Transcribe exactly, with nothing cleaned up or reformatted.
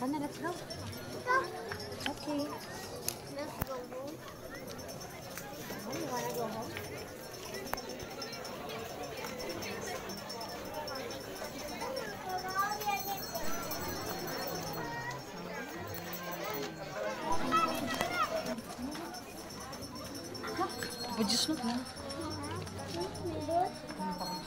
Sana, let's go. Okay. Let's go home. Oh, you wanna go home? Apa jus lu kan? Minum.